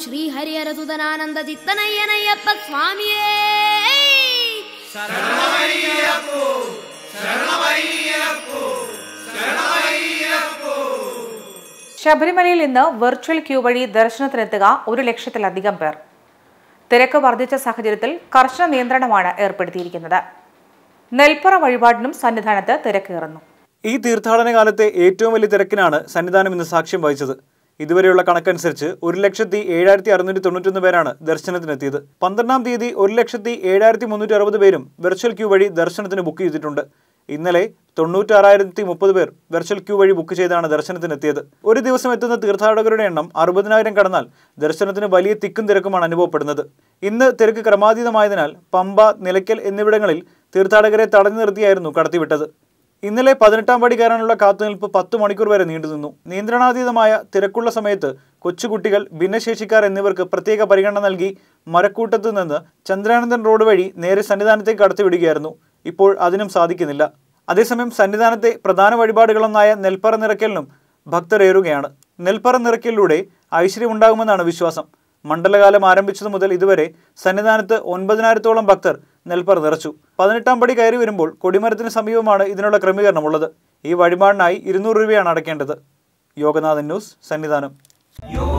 ശ്രീഹരിഹരസുതനാനന്ദ ചിത്തനയ്യനയ്യപ്പ സ്വാമിയേ. ശബരിമലയിൽ ഇന്ന് വെർച്വൽ ക്യൂ വഴി ദർശനത്തിനെത്തുക 1 ലക്ഷത്തിലധികം പേർ. തിരക്ക് വർദ്ധിച്ച സാഹചര്യത്തിൽ കർശന നിയന്ത്രണമാണ് ഏർപ്പെടുത്തിയിരിക്കുന്നത്. നെൽപ്പറ വഴിപാടിനും സന്നിധാനത്ത് തിരക്കേറുന്നു. ഈ തീർത്ഥാടന കാലത്തെ ഏറ്റവും വലിയ തിരക്കിനാണ് സന്നിധാനം ഇന്ന് സാക്ഷ്യം വഹിച്ചത്. ഇതുവരെയുള്ള കണക്കനുസരിച്ച് 1,07,691 പേരാണ് ദർശനത്തിനെത്തിയത്. 12-ാം തീയതി 1,07,360 പേരും വെർച്വൽ ക്യൂ വഴി ദർശനത്തിന് ബുക്ക് ചെയ്തിട്ടുണ്ട്. ഇന്നലെ 96,030 പേർ വെർച്വൽ ക്യൂ വഴി ബുക്ക് ചെയ്താണ് ദർശനത്തിനെത്തിയത്. ഒരു ദിവസം എത്തുന്ന തീർത്ഥാടകരുടെ എണ്ണം 60,000 കടന്നാൽ ദർശനത്തിന് വലിയ തിക്കും തിരക്കുമാണ് അനുഭവപ്പെടുന്നത്. ഇന്ന് തിരക്ക് ക്രമാതീതമായതിനാൽ പമ്പ, നിലയ്ക്കൽ എന്നിവിടങ്ങളിൽ തീർത്ഥാടകരെ തടഞ്ഞു നിർത്തിയായിരുന്നു കടത്തിവിട്ടത്. ഇന്നലെ 18-ാം പടി കയറാനുള്ള കാത്തുനിൽപ്പ് 10 മണിക്കൂർ വരെ നീണ്ടുനിന്നു. നിയന്ത്രണാതീതമായ തിരക്കുള്ള സമയത്ത് കൊച്ചുകുട്ടികൾ, ഭിന്നശേഷിക്കാർ എന്നിവർക്ക് പ്രത്യേക പരിഗണന നൽകി മരക്കൂട്ടത്തു നിന്ന് ചന്ദ്രാനന്ദൻ റോഡ് വഴി നേരെ സന്നിധാനത്തേക്ക് കടത്തിവിടുകയായിരുന്നു. ഇപ്പോൾ അതിനും സാധിക്കുന്നില്ല. അതേസമയം സന്നിധാനത്തെ പ്രധാന വഴിപാടുകളൊന്നായ നെൽപ്പറ നിറയ്ക്കലിനും ഭക്തരേറുകയാണ്. നെൽപ്പറ നിറയ്ക്കലിലൂടെ ഐശ്വര്യമുണ്ടാകുമെന്നാണ് വിശ്വാസം. മണ്ഡലകാലം ആരംഭിച്ചതു മുതൽ ഇതുവരെ സന്നിധാനത്ത് 9,000-ഓളം ഭക്തർ നെൽപ്പറ നിറച്ചു. 18-ാം പടി കയറി വരുമ്പോൾ കൊടിമരത്തിന് സമീപമാണ് ഇതിനുള്ള ക്രമീകരണമുള്ളത്. ഈ വഴിപാടിനായി 200 രൂപയാണ് അടയ്ക്കേണ്ടത്. യോഗനാഥൻ ന്യൂസ്, സന്നിധാനം.